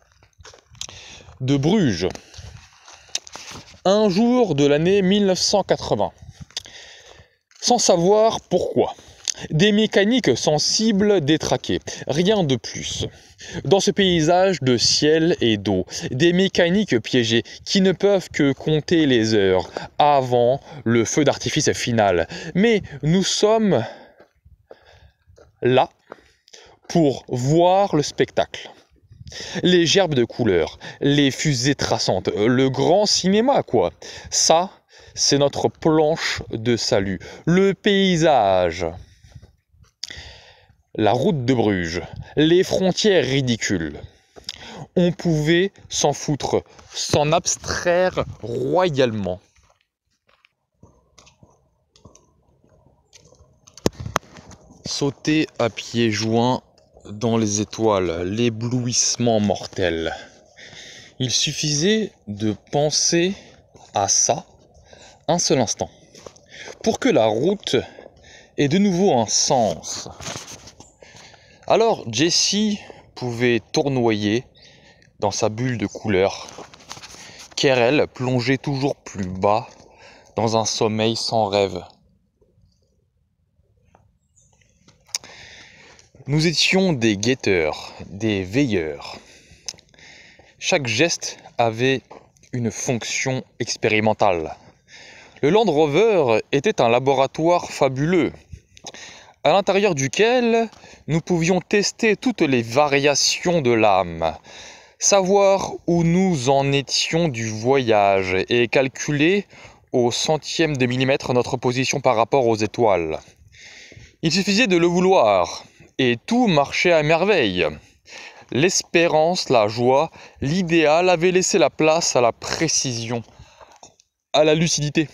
de Bruges. Un jour de l'année 1980. Sans savoir pourquoi. Des mécaniques sensibles détraquées, rien de plus. Dans ce paysage de ciel et d'eau, des mécaniques piégées qui ne peuvent que compter les heures avant le feu d'artifice final. Mais nous sommes là pour voir le spectacle. Les gerbes de couleurs, les fusées traçantes, le grand cinéma quoi. Ça, c'est notre planche de salut. Le paysage. La route de Bruges, les frontières ridicules. On pouvait s'en foutre, s'en abstraire royalement. Sauter à pieds joints dans les étoiles, l'éblouissement mortel. Il suffisait de penser à ça un seul instant, pour que la route ait de nouveau un sens. Alors Jesse pouvait tournoyer dans sa bulle de couleurs. Kérel plongeait toujours plus bas dans un sommeil sans rêve. Nous étions des guetteurs, des veilleurs. Chaque geste avait une fonction expérimentale. Le Land Rover était un laboratoire fabuleux, à l'intérieur duquel nous pouvions tester toutes les variations de l'âme, savoir où nous en étions du voyage et calculer au centième de millimètre notre position par rapport aux étoiles. Il suffisait de le vouloir. Et tout marchait à merveille. L'espérance, la joie, l'idéal avaient laissé la place à la précision, à la lucidité.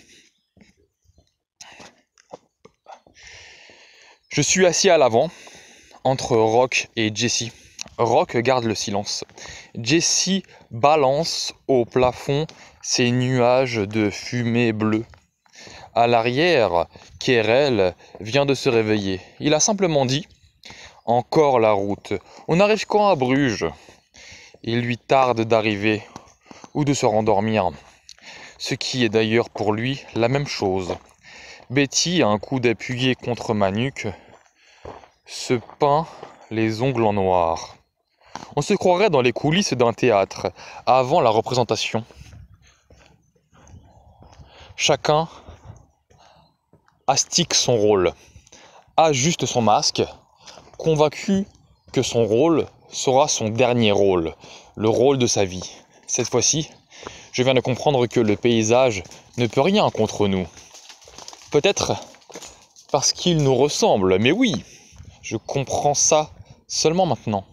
Je suis assis à l'avant, entre Rock et Jesse. Rock garde le silence. Jesse balance au plafond ses nuages de fumée bleue. À l'arrière, Kérel vient de se réveiller. Il a simplement dit: encore la route. On arrive quand à Bruges? Il lui tarde d'arriver ou de se rendormir. Ce qui est d'ailleurs pour lui la même chose. Betty, un coup d'appuyé contre ma nuque, se peint les ongles en noir. On se croirait dans les coulisses d'un théâtre, avant la représentation. Chacun astique son rôle, ajuste son masque, convaincu que son rôle sera son dernier rôle, le rôle de sa vie. Cette fois-ci, je viens de comprendre que le paysage ne peut rien contre nous. Peut-être parce qu'il nous ressemble, mais oui, je comprends ça seulement maintenant.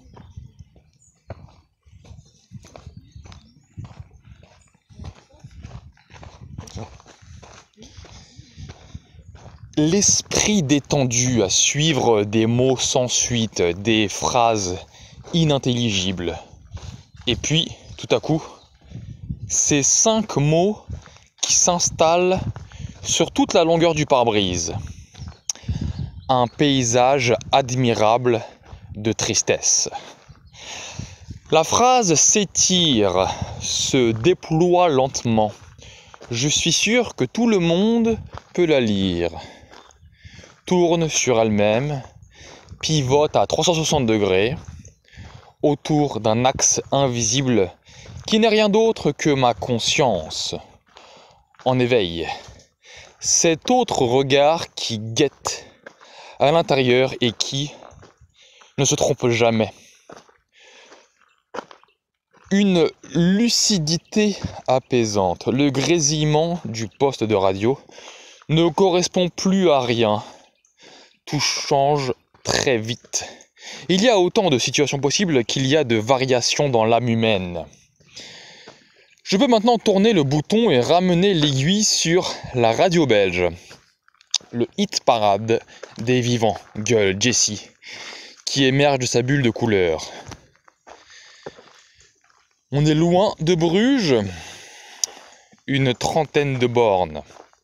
L'esprit détendu à suivre des mots sans suite, des phrases inintelligibles. Et puis, tout à coup, ces 5 mots qui s'installent sur toute la longueur du pare-brise. Un paysage admirable de tristesse. La phrase s'étire, se déploie lentement. Je suis sûr que tout le monde peut la lire. Tourne sur elle-même, pivote à 360 degrés, autour d'un axe invisible qui n'est rien d'autre que ma conscience. En éveil, cet autre regard qui guette à l'intérieur et qui ne se trompe jamais. Une lucidité apaisante. Le grésillement du poste de radio ne correspond plus à rien. Tout change très vite. Il y a autant de situations possibles qu'il y a de variations dans l'âme humaine. Je peux maintenant tourner le bouton et ramener l'aiguille sur la radio belge. Le hit parade des vivants, gueule Jessie, qui émerge de sa bulle de couleur. On est loin de Bruges, une trentaine de bornes.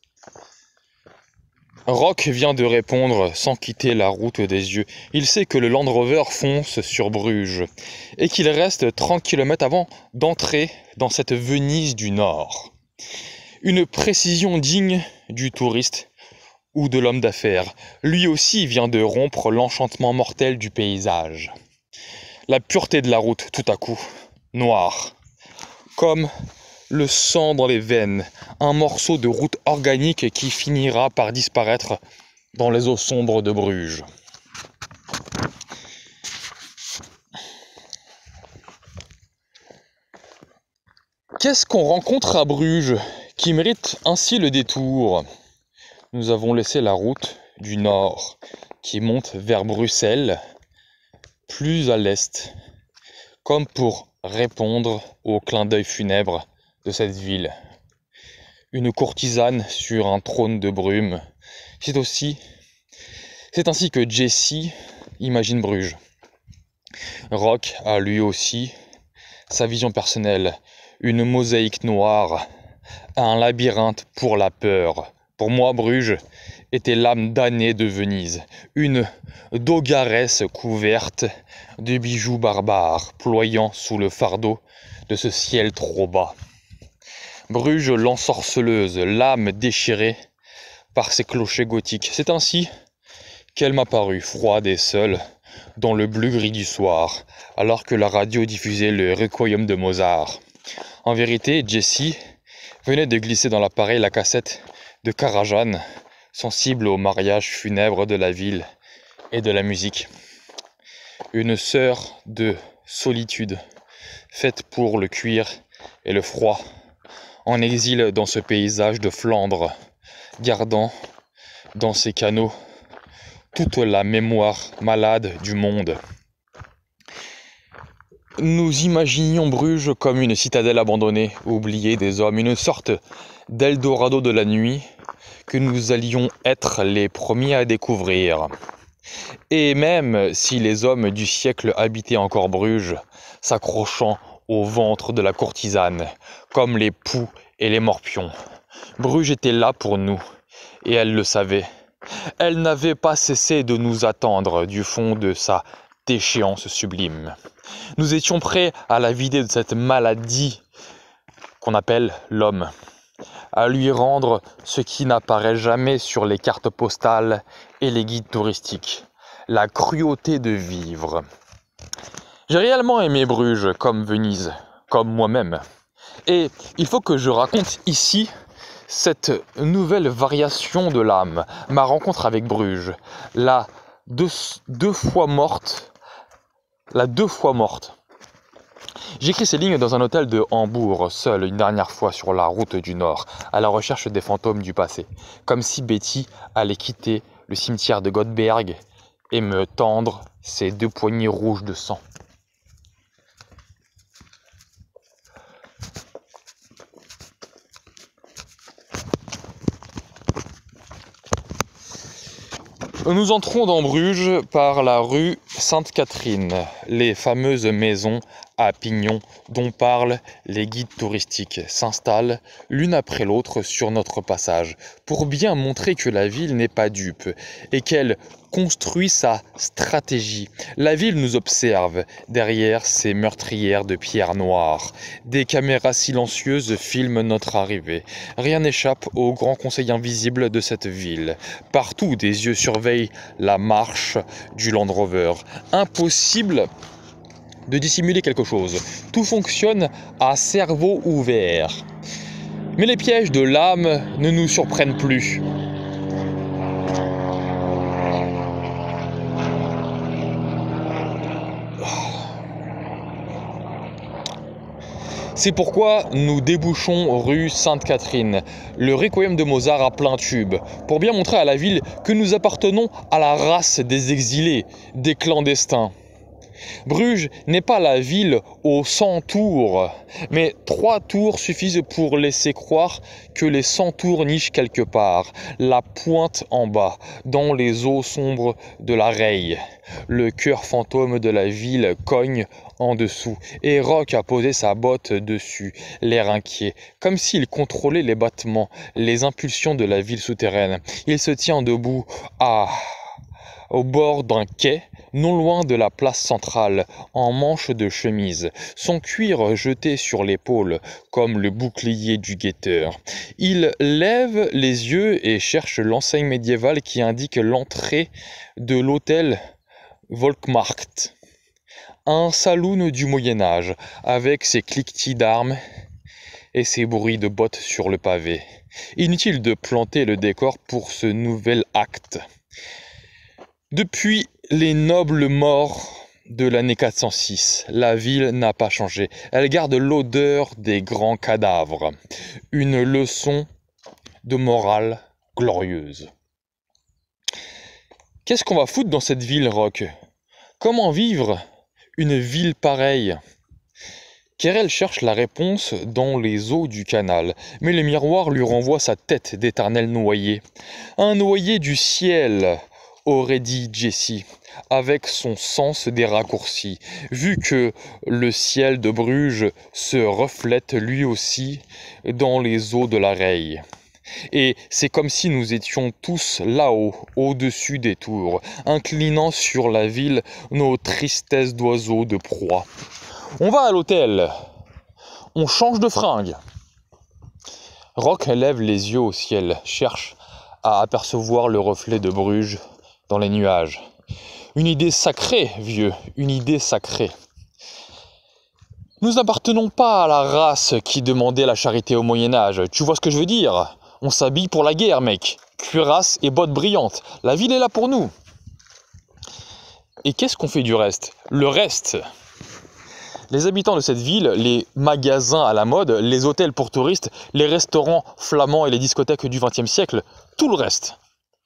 Rock vient de répondre sans quitter la route des yeux. Il sait que le Land Rover fonce sur Bruges et qu'il reste 30 km avant d'entrer dans cette Venise du Nord. Une précision digne du touriste ou de l'homme d'affaires. Lui aussi vient de rompre l'enchantement mortel du paysage. La pureté de la route, tout à coup, noire, comme le sang dans les veines, un morceau de route organique qui finira par disparaître dans les eaux sombres de Bruges. Qu'est-ce qu'on rencontre à Bruges qui mérite ainsi le détour ? Nous avons laissé la route du nord qui monte vers Bruxelles, plus à l'est, comme pour répondre au clin d'œil funèbre de cette ville. Une courtisane sur un trône de brume. C'est ainsi que Jessie imagine Bruges. Rock a lui aussi sa vision personnelle, une mosaïque noire, un labyrinthe pour la peur. Pour moi, Bruges était l'âme damnée de Venise, une dogaresse couverte de bijoux barbares, ployant sous le fardeau de ce ciel trop bas. Bruges l'ensorceleuse, l'âme déchirée par ses clochers gothiques. C'est ainsi qu'elle m'a paru, froide et seule, dans le bleu gris du soir, alors que la radio diffusait le Requiem de Mozart. En vérité, Jessie venait de glisser dans l'appareil la cassette de Karajan, sensible au mariage funèbre de la ville et de la musique. Une sœur de solitude, faite pour le cuir et le froid, en exil dans ce paysage de Flandre, gardant dans ses canaux toute la mémoire malade du monde. Nous imaginions Bruges comme une citadelle abandonnée, oubliée des hommes, une sorte d'Eldorado de la nuit que nous allions être les premiers à découvrir. Et même si les hommes du siècle habitaient encore Bruges, s'accrochant au ventre de la courtisane, comme les poux et les morpions, Bruges était là pour nous, et elle le savait. Elle n'avait pas cessé de nous attendre du fond de sa déchéance sublime. Nous étions prêts à la vider de cette maladie qu'on appelle l'homme, à lui rendre ce qui n'apparaît jamais sur les cartes postales et les guides touristiques, la cruauté de vivre. J'ai réellement aimé Bruges comme Venise, comme moi-même. Et il faut que je raconte ici cette nouvelle variation de l'âme, ma rencontre avec Bruges, la deux fois morte. J'écris ces lignes dans un hôtel de Hambourg, seul une dernière fois sur la route du Nord, à la recherche des fantômes du passé. Comme si Betty allait quitter le cimetière de Godberg et me tendre ses 2 poignées rouges de sang. Nous entrons dans Bruges par la rue Sainte-Catherine, les fameuses maisons à pignons dont parlent les guides touristiques s'installent l'une après l'autre sur notre passage pour bien montrer que la ville n'est pas dupe et qu'elle construit sa stratégie. La ville nous observe derrière ses meurtrières de pierre noire. Des caméras silencieuses filment notre arrivée. Rien n'échappe au grand conseil invisible de cette ville. Partout, des yeux surveillent la marche du Land Rover. Impossible de dissimuler quelque chose. Tout fonctionne à cerveau ouvert. Mais les pièges de l'âme ne nous surprennent plus. C'est pourquoi nous débouchons rue Sainte-Catherine, le requiem de Mozart à plein tube, pour bien montrer à la ville que nous appartenons à la race des exilés, des clandestins. Bruges n'est pas la ville aux 100 tours, mais 3 tours suffisent pour laisser croire que les 100 tours nichent quelque part, la pointe en bas, dans les eaux sombres de la Reille. Le cœur fantôme de la ville cogne en dessous, et Roch a posé sa botte dessus, l'air inquiet, comme s'il contrôlait les battements, les impulsions de la ville souterraine. Il se tient debout au bord d'un quai, non loin de la place centrale, en manche de chemise, son cuir jeté sur l'épaule, comme le bouclier du guetteur. Il lève les yeux et cherche l'enseigne médiévale qui indique l'entrée de l'hôtel Volkmarkt. Un saloon du Moyen-Âge, avec ses cliquetis d'armes et ses bruits de bottes sur le pavé. Inutile de planter le décor pour ce nouvel acte. Depuis les nobles morts de l'année 406, la ville n'a pas changé. Elle garde l'odeur des grands cadavres. Une leçon de morale glorieuse. Qu'est-ce qu'on va foutre dans cette ville, Roch? Comment vivre une ville pareille? Querelle cherche la réponse dans les eaux du canal, mais le miroir lui renvoie sa tête d'éternel noyé. Un noyé du ciel, aurait dit Jessie, avec son sens des raccourcis, vu que le ciel de Bruges se reflète lui aussi dans les eaux de la Reille. Et c'est comme si nous étions tous là-haut, au-dessus des tours, inclinant sur la ville nos tristesses d'oiseaux de proie. On va à l'hôtel, on change de fringue. Roch lève les yeux au ciel, cherche à apercevoir le reflet de Bruges dans les nuages. Une idée sacrée, vieux, une idée sacrée. Nous n'appartenons pas à la race qui demandait la charité au Moyen-Âge. Tu vois ce que je veux dire? On s'habille pour la guerre, mec. Cuirasse et bottes brillantes. La ville est là pour nous. Et qu'est-ce qu'on fait du reste? Le reste. Les habitants de cette ville, les magasins à la mode, les hôtels pour touristes, les restaurants flamands et les discothèques du XXe siècle, tout le reste.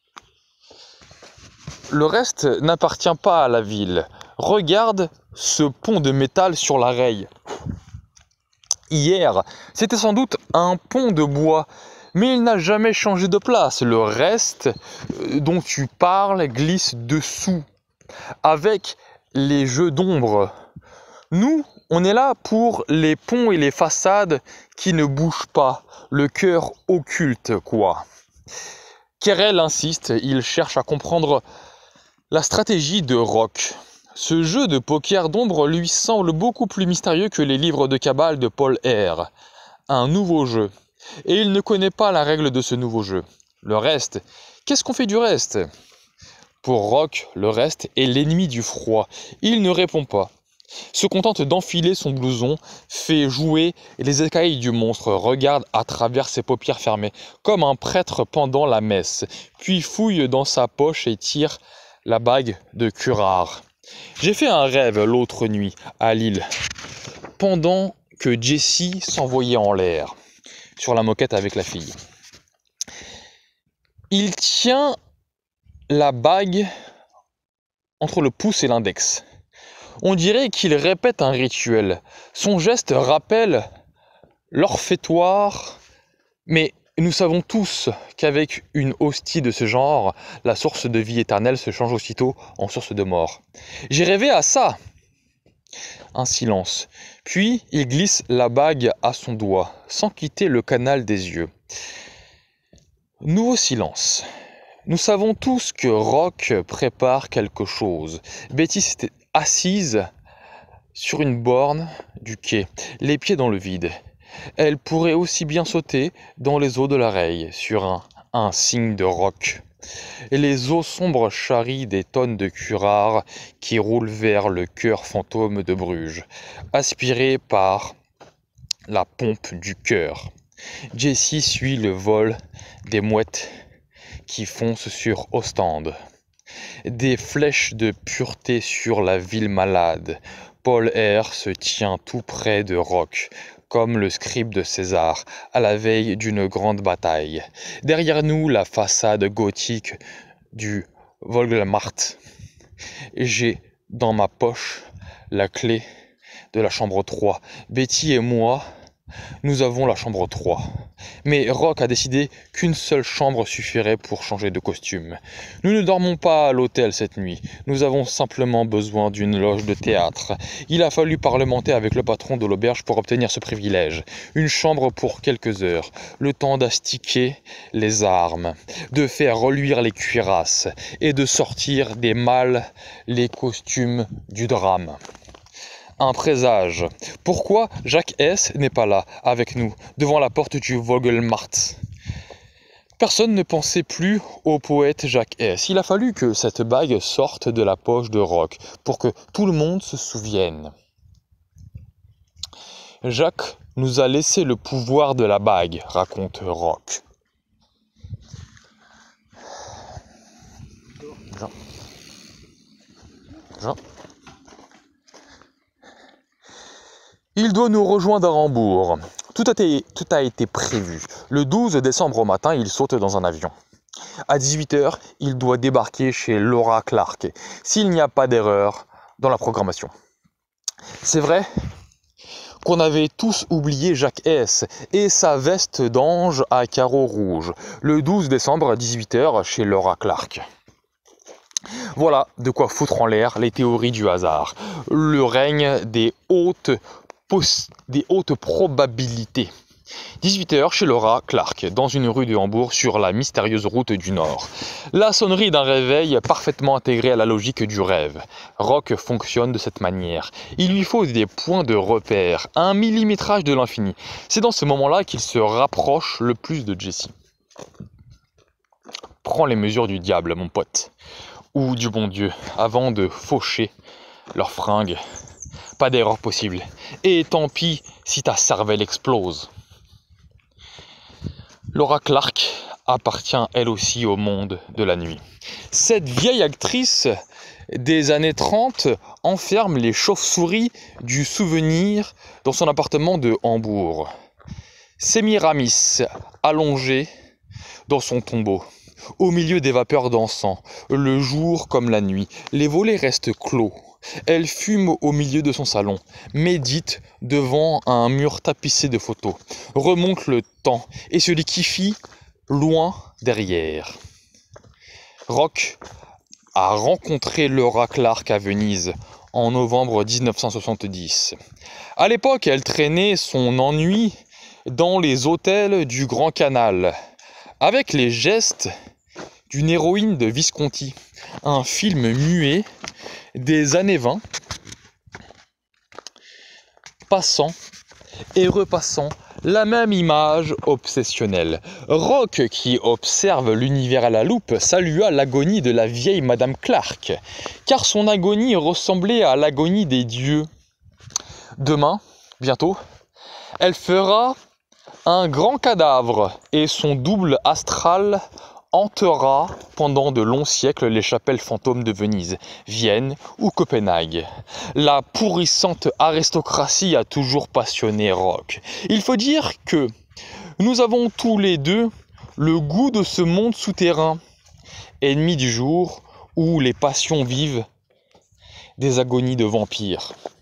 Le reste n'appartient pas à la ville. Regarde ce pont de métal sur la Reille. Hier, c'était sans doute un pont de bois, mais il n'a jamais changé de place. Le reste dont tu parles glisse dessous, avec les jeux d'ombre. Nous, on est là pour les ponts et les façades qui ne bougent pas, le cœur occulte, quoi. Querelle insiste, il cherche à comprendre la stratégie de Roch. Ce jeu de poker d'ombre lui semble beaucoup plus mystérieux que les livres de cabale de Paul R. Un nouveau jeu. Et il ne connaît pas la règle de ce nouveau jeu. Le reste, qu'est-ce qu'on fait du reste? Pour Roch, le reste est l'ennemi du froid. Il ne répond pas. Se contente d'enfiler son blouson, fait jouer les écailles du monstre, regarde à travers ses paupières fermées, comme un prêtre pendant la messe, puis fouille dans sa poche et tire la bague de curare. J'ai fait un rêve l'autre nuit, à Lille. pendant que Jessie s'envoyait en l'air sur la moquette avec la fille. Il tient la bague entre le pouce et l'index. On dirait qu'il répète un rituel. Son geste rappelle l'orfétoire, mais nous savons tous qu'avec une hostie de ce genre, la source de vie éternelle se change aussitôt en source de mort. J'ai rêvé à ça. Un silence. Puis il glisse la bague à son doigt, sans quitter le canal des yeux. Nouveau silence. Nous savons tous que Rock prépare quelque chose. Betty s'était assise sur une borne du quai, les pieds dans le vide. Elle pourrait aussi bien sauter dans les eaux de la Reille, sur un signe de Rock. Et les eaux sombres charrient des tonnes de curare qui roulent vers le cœur fantôme de Bruges, aspirés par la pompe du cœur. Jessie suit le vol des mouettes qui foncent sur Ostende. Des flèches de pureté sur la ville malade. Paul R. se tient tout près de Rock, comme le scribe de César, à la veille d'une grande bataille. Derrière nous, la façade gothique du Vogelmacht. J'ai dans ma poche la clé de la chambre 3. Betty et moi, nous avons la chambre 3. Mais Rock a décidé qu'une seule chambre suffirait pour changer de costume. Nous ne dormons pas à l'hôtel cette nuit. Nous avons simplement besoin d'une loge de théâtre. Il a fallu parlementer avec le patron de l'auberge pour obtenir ce privilège. Une chambre pour quelques heures. Le temps d'astiquer les armes, de faire reluire les cuirasses et de sortir des malles les costumes du drame. Un présage. Pourquoi Jacques S. n'est pas là, avec nous, devant la porte du Vogelmacht? Personne ne pensait plus au poète Jacques S. Il a fallu que cette bague sorte de la poche de Rock, pour que tout le monde se souvienne. Jacques nous a laissé le pouvoir de la bague, raconte Rock. Jean. Il doit nous rejoindre à Hambourg. Tout a été prévu. Le 12 décembre au matin, il saute dans un avion. À 18h, il doit débarquer chez Laura Clark, s'il n'y a pas d'erreur dans la programmation. C'est vrai qu'on avait tous oublié Jacques S. et sa veste d'ange à carreaux rouges. Le 12 décembre à 18h chez Laura Clark. Voilà de quoi foutre en l'air les théories du hasard. Le règne des hautes probabilités. 18h chez Laura Clark, dans une rue de Hambourg sur la mystérieuse route du Nord. La sonnerie d'un réveil parfaitement intégrée à la logique du rêve. Rock fonctionne de cette manière. Il lui faut des points de repère, un millimétrage de l'infini. C'est dans ce moment-là qu'il se rapproche le plus de Jessie. Prends les mesures du diable, mon pote, ou du bon Dieu, avant de faucher leurs fringues. Pas d'erreur possible. Et tant pis si ta cervelle explose. Laura Clark appartient elle aussi au monde de la nuit. Cette vieille actrice des années 30 enferme les chauves-souris du souvenir dans son appartement de Hambourg. Sémiramis, allongée dans son tombeau, au milieu des vapeurs d'encens, le jour comme la nuit, les volets restent clos. Elle fume au milieu de son salon, médite devant un mur tapissé de photos, remonte le temps et se liquéfie loin derrière. Rock a rencontré Laura Clark à Venise en novembre 1970. À l'époque, elle traînait son ennui dans les hôtels du Grand Canal, avec les gestes d'une héroïne de Visconti, un film muet des années 20, passant et repassant la même image obsessionnelle. Rock, qui observe l'univers à la loupe, salua l'agonie de la vieille Madame Clark, car son agonie ressemblait à l'agonie des dieux. Demain, bientôt, elle fera un grand cadavre et son double astral hantera pendant de longs siècles les chapelles fantômes de Venise, Vienne ou Copenhague. La pourrissante aristocratie a toujours passionné Rock. Il faut dire que nous avons tous les deux le goût de ce monde souterrain, ennemi du jour où les passions vivent des agonies de vampires.